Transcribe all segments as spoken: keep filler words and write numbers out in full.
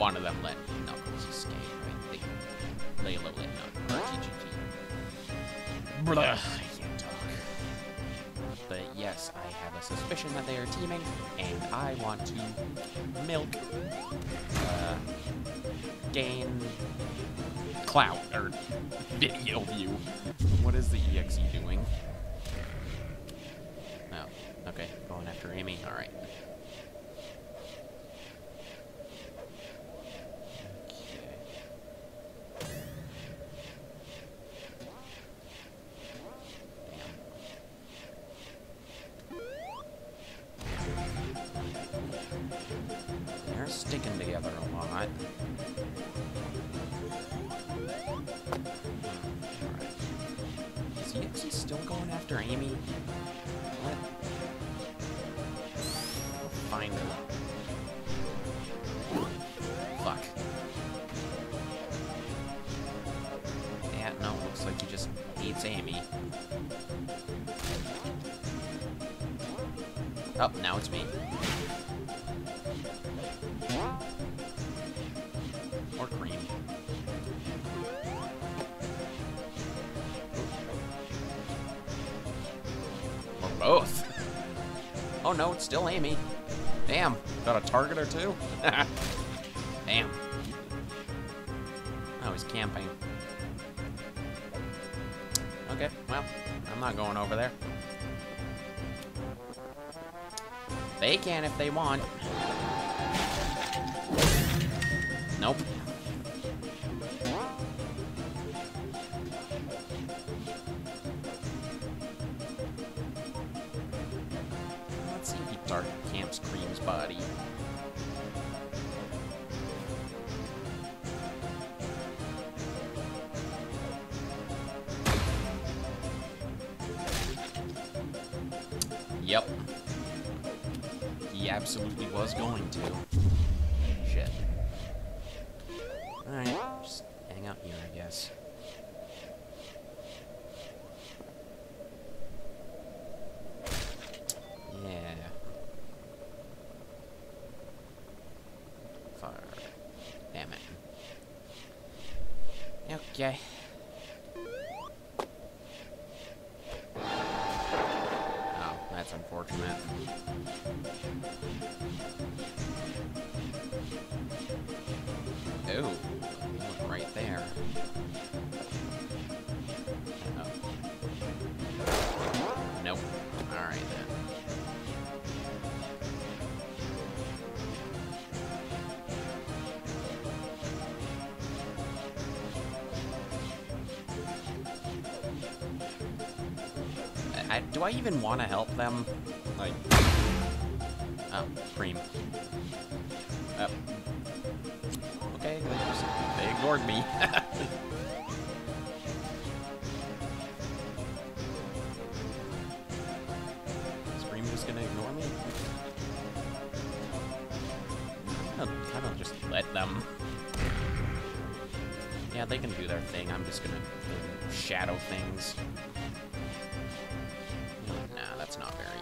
one of them let Knuckles escape, right? They, Layla let Knuckles. Blah, I can't talk. But yes, I have a suspicion that they are teaming, and I want to milk, uh, gain clout, or video view. What is the E X E doing? Oh, okay, going after Amy, alright. They're sticking together a lot. Is he actually still going after Amy? What? I'll find her. Fuck. Yeah, no, looks like he just hates Amy. Oh, now it's me. Or cream. Or both. Oh no, it's still Amy. Damn, got a target or two? Damn. Oh, he's camping. Okay, well, I'm not going over there. They can if they want. Nope. Let's see if he dark camps Cream's body. Yep. He absolutely was going to. Shit. Alright, just hang out here, I guess. Yeah. Far. Damn it. Okay. Oh, that's unfortunate. Oh, right there. Uh-oh. Nope. Alright then. I, do I even want to help them? Like, oh, Cream. Oh. Okay, they, just, they ignored me. Is Cream just gonna ignore me? I'm gonna kind of just let them. Yeah, they can do their thing. I'm just gonna shadow things. Nah, that's not very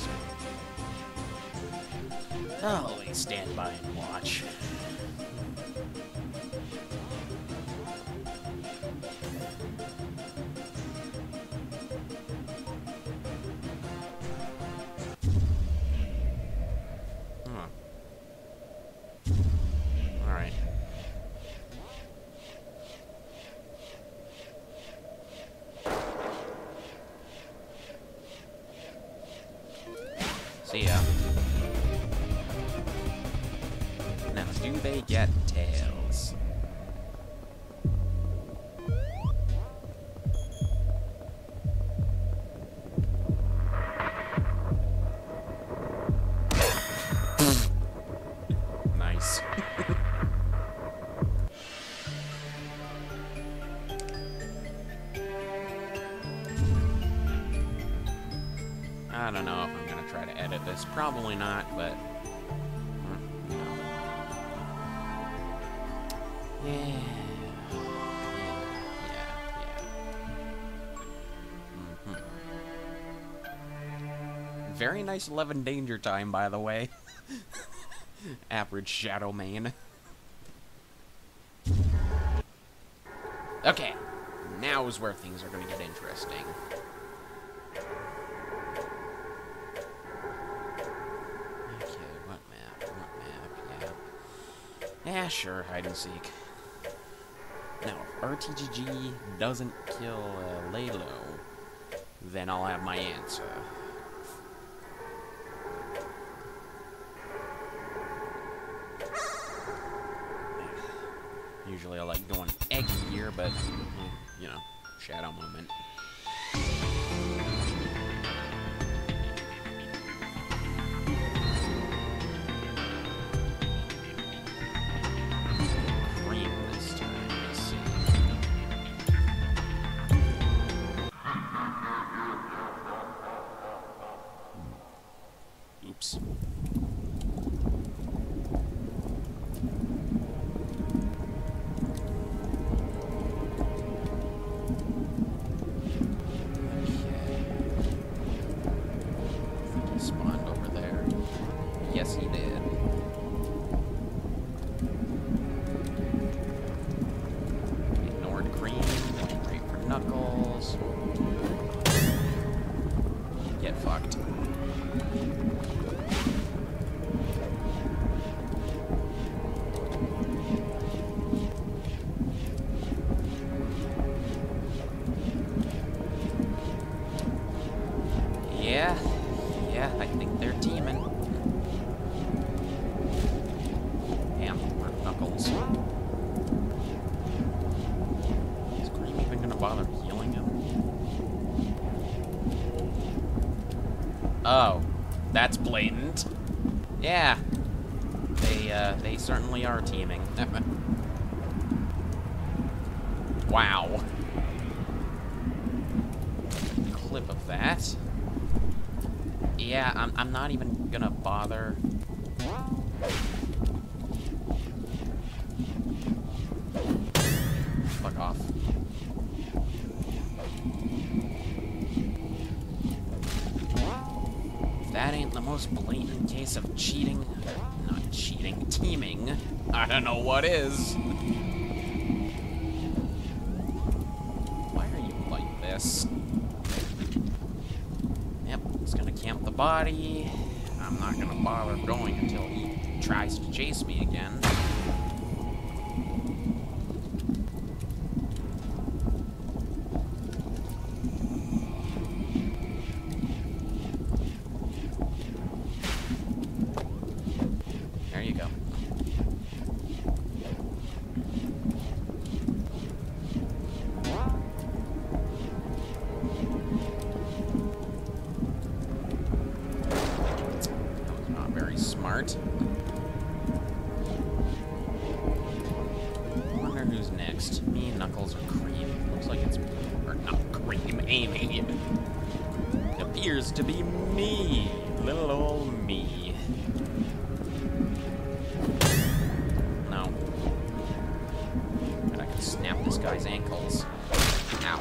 interesting. I'll always stand by and watch. Huh. Alright. See ya. Now, do they get tails? Nice. I don't know if I'm gonna try to edit this. Probably not, but you know. Yeah. Yeah. Yeah. Yeah. Mm-hmm. Very nice eleven danger time, by the way. Average Shadow main. Okay, now is where things are going to get interesting. Okay, what map? What map? Yeah. Yeah, sure, hide and seek. Now, if R T G G doesn't kill uh, Lalo, then I'll have my answer. Usually I like going eggy here, but, you know, shadow moment. Cream this time, let's see. Oops. Spawned over there. Yes, he did. Ignored Cream. Great for Knuckles. Get fucked. Yeah. Yeah, I think they're teaming. Damn, where Knuckles? Is Cream even gonna bother healing him? Oh, that's blatant. Yeah, they uh, they certainly are teaming. Wow. Clip of that. Yeah, I'm, I'm not even gonna bother. Fuck off. If that ain't the most blatant case of cheating, not cheating, teaming, I don't know what is. Why are you like this? Camp the body. I'm not gonna bother going until he tries to chase me again. There you go. Smart. I wonder who's next. Me, Knuckles, or Cream? Looks like it's... or not Cream, Amy. It appears to be me. Little old me. No. And I can snap this guy's ankles. Ow.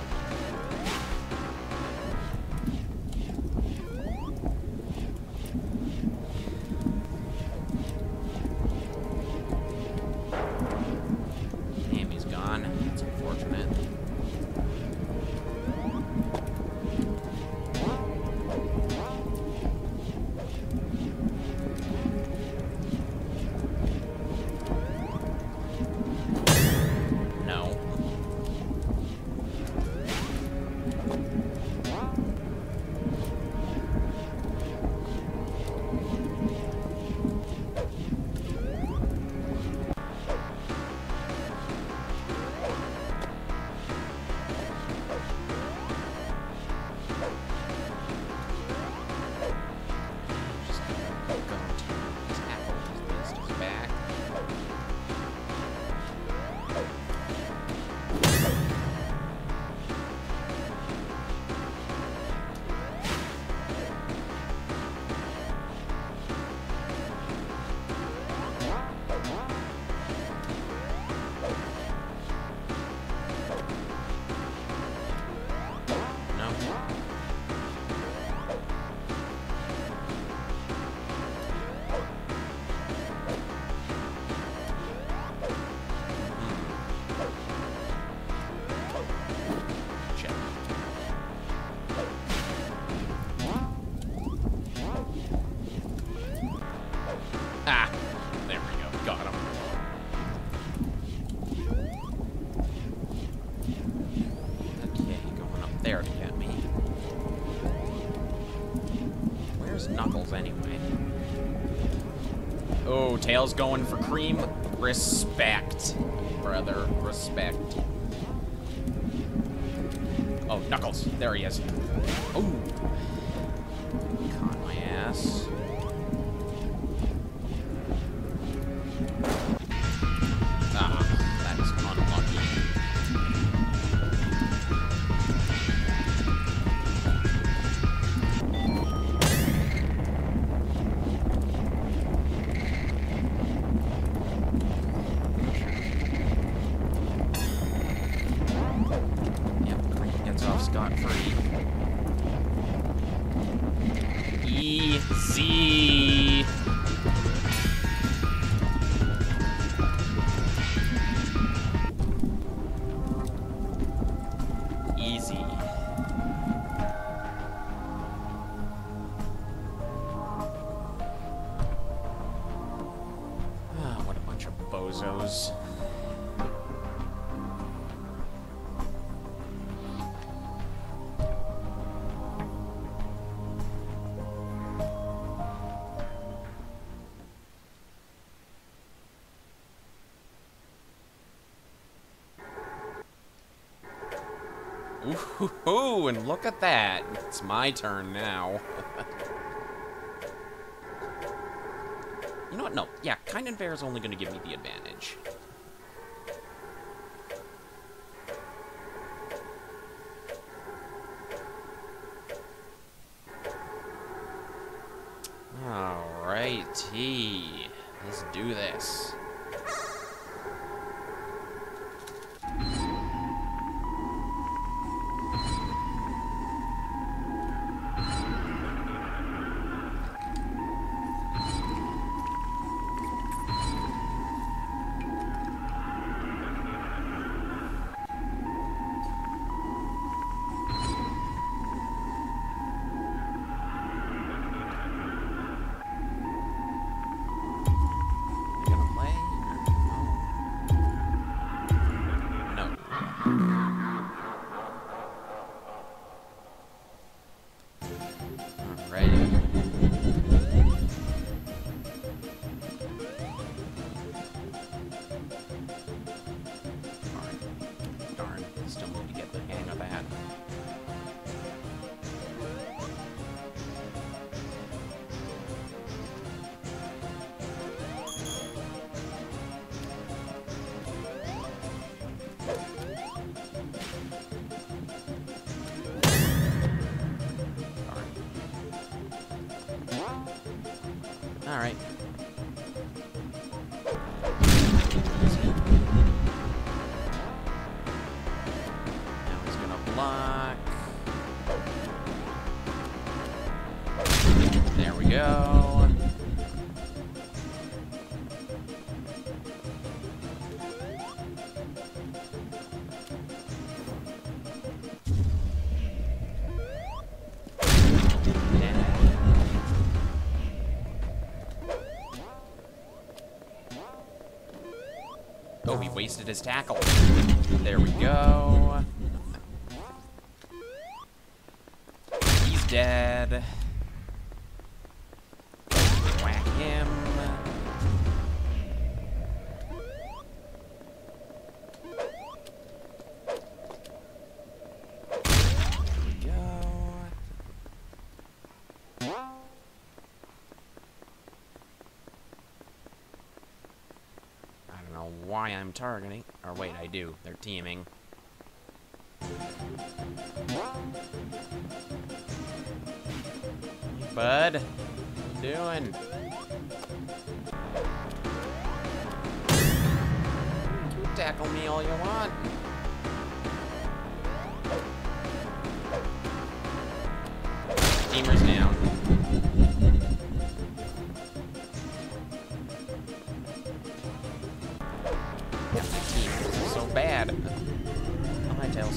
It's unfortunate. Tails going for cream. Respect, brother. Respect. Oh, Knuckles. There he is. Oh. Caught my ass. Ah, that is unlucky. Scot-free. Easy. Easy. Ah, what a bunch of bozos. Ooh, and look at that. It's my turn now. You know what? No. Yeah, Kind and Fair is only going to give me the advantage. Alrighty. Let's do this. Alright. Now he's gonna block. There we go. Oh, he wasted his tackle. There we go. He's dead. Whack him. There we go. Why I'm targeting. Or wait, I do. They're teaming. Bud, what you doing? You tackle me all you want. Steamer's down. So bad. Oh, hi, Tails.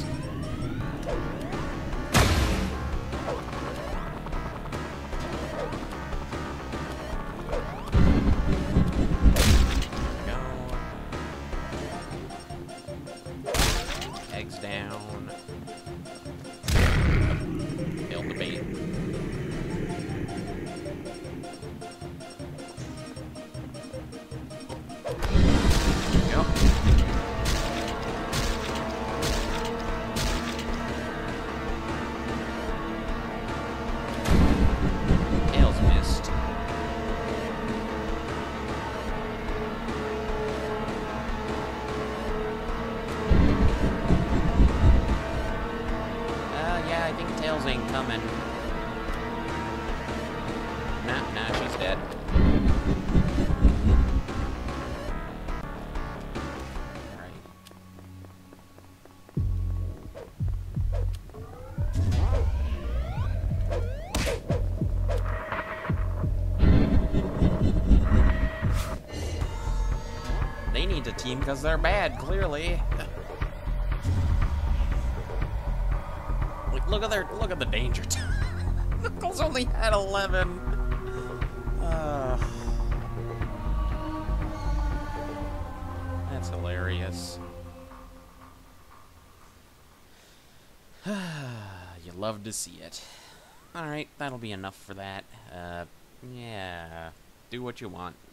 Go. Eggs down. Failed the bait. coming. Nah, nah, she's dead. Alright. They need to team because they're bad, clearly. Look, look at their look at the danger. Knuckles only had eleven. Uh, that's hilarious. You love to see it. All right, that'll be enough for that. Uh, yeah, do what you want.